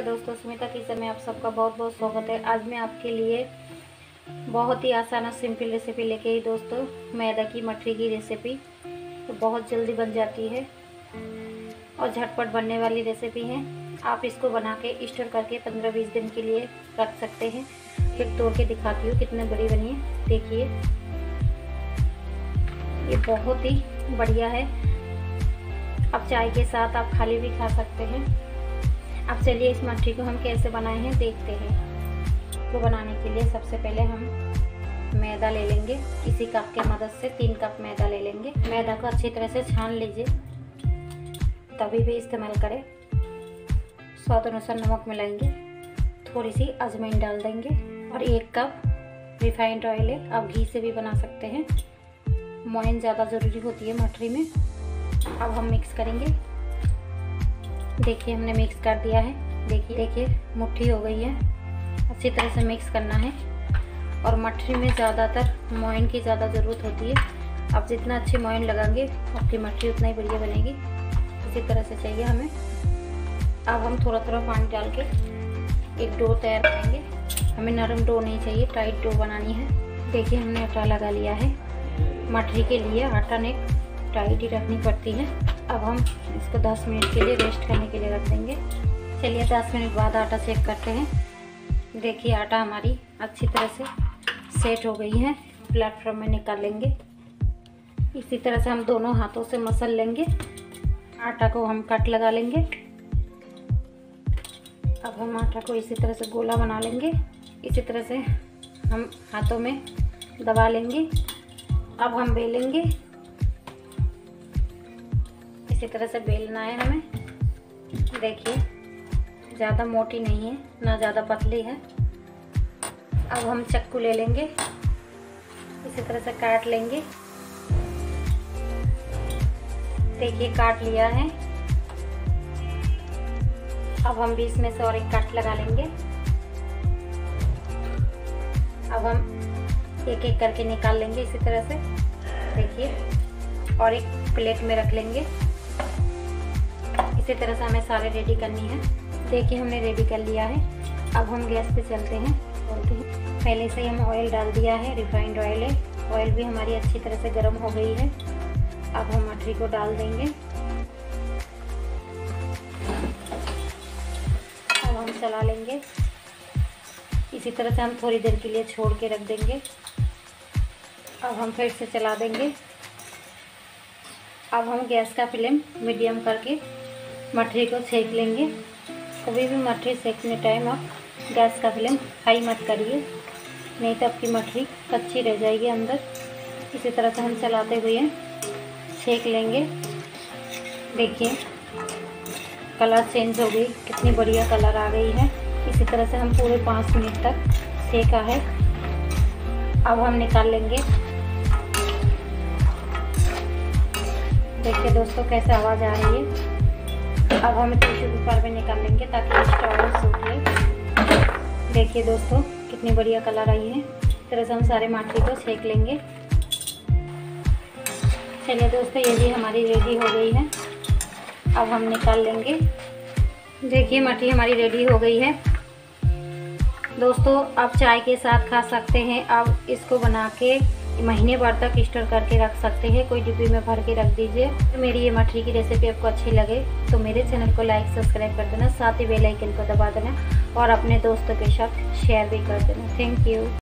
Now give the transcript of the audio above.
दोस्तों, स्मिता किचन में आप सबका बहुत बहुत स्वागत है। आज मैं आपके लिए बहुत ही आसान और सिंपल रेसिपी लेके आई दोस्तों, मैदा की मठरी की रेसिपी। तो बहुत जल्दी बन जाती है और झटपट बनने वाली रेसिपी है। आप इसको बना के स्टोर करके 15-20 दिन के लिए रख सकते हैं। फिर तोड़ के दिखाती हूँ कितनी बड़ी बनी है। देखिए, ये बहुत ही बढ़िया है। अब चाय के साथ आप खाली भी खा सकते हैं। अब चलिए इस मठरी को हम कैसे बनाए हैं देखते हैं। तो बनाने के लिए सबसे पहले हम मैदा ले लेंगे। इसी कप के मदद से 3 कप मैदा ले लेंगे। मैदा को अच्छी तरह से छान लीजिए, तभी भी इस्तेमाल करें। स्वाद अनुसार नमक मिलाएंगे, थोड़ी सी अजवाइन डाल देंगे और 1 कप रिफाइंड ऑयल है। आप घी से भी बना सकते हैं। मोइन ज़्यादा ज़रूरी होती है मठरी में। अब हम मिक्स करेंगे। देखिए, हमने मिक्स कर दिया है। देखिए मुट्ठी हो गई है। अच्छी तरह से मिक्स करना है। और मठरी में ज़्यादातर मोइन की ज़्यादा ज़रूरत होती है। आप जितना अच्छी मोइन लगाएंगे आपकी मठरी उतना ही बढ़िया बनेगी। इसी तरह से चाहिए हमें। अब हम थोड़ा थोड़ा पानी डाल के एक डो तैयार करेंगे। हमें नरम डो नहीं चाहिए, टाइट डो बनानी है। देखिए, हमने आटा लगा लिया है। मठरी के लिए आटा ने टाइट ही रखनी पड़ती है। अब हम इसको 10 मिनट के लिए रेस्ट करने के लिए रख देंगे। चलिए 10 मिनट बाद आटा चेक करते हैं। देखिए, आटा हमारी अच्छी तरह से सेट हो गई है। प्लेटफॉर्म में निकाल लेंगे। इसी तरह से हम दोनों हाथों से मसल लेंगे। आटा को हम कट लगा लेंगे। अब हम आटा को इसी तरह से गोला बना लेंगे। इसी तरह से हम हाथों में दबा लेंगे। अब हम बेलेंगे। इसी तरह से बेलना है हमें। देखिए, ज़्यादा मोटी नहीं है ना ज़्यादा पतली है। अब हम चाकू ले लेंगे, इसी तरह से काट लेंगे। देखिए, काट लिया है। अब हम बीच में से और एक कट लगा लेंगे। अब हम एक एक करके निकाल लेंगे इसी तरह से। देखिए, और एक प्लेट में रख लेंगे। इसी तरह से हमें सारे रेडी करनी है। देखिए, हमने रेडी कर लिया है। अब हम गैस पे चलते हैं। पहले से ही हम ऑयल डाल दिया है, रिफाइंड ऑयल है। ऑयल भी हमारी अच्छी तरह से गर्म हो गई है। अब हम मठरी को डाल देंगे। अब हम चला लेंगे। इसी तरह से हम थोड़ी देर के लिए छोड़ के रख देंगे। अब हम फिर से चला देंगे। अब हम गैस का फ्लेम मीडियम करके मठरी को सेक लेंगे। कभी भी मठरी सेकने टाइम आप गैस का फ्लेम हाई मत करिए, नहीं तो आपकी मठरी कच्ची रह जाएगी अंदर। इसी तरह से हम चलाते हुए सेक लेंगे। देखिए, कलर चेंज हो गई, कितनी बढ़िया कलर आ गई है। इसी तरह से हम पूरे 5 मिनट तक सेका है। अब हम निकाल लेंगे। देखिए दोस्तों, कैसे आवाज़ आ रही है। अब हम टिश्यू पेपर में निकाल लेंगे ताकि एक्स्ट्रा ऑयल सूख ले। देखिए दोस्तों, कितनी बढ़िया कलर आई है। इस तरह से हम सारे मठरी को सेक लेंगे। चलिए दोस्तों, ये भी हमारी रेडी हो गई है। अब हम निकाल लेंगे। देखिए, मठरी हमारी रेडी हो गई है। दोस्तों, आप चाय के साथ खा सकते हैं। आप इसको बना के महीने भर तक स्टोर करके रख सकते हैं। कोई डिब्बी में भर के रख दीजिए। तो मेरी ये मठरी की रेसिपी आपको अच्छी लगे तो मेरे चैनल को लाइक सब्सक्राइब कर देना, साथ ही बेल आइकन को दबा देना और अपने दोस्तों के साथ शेयर भी कर देना। Thank you.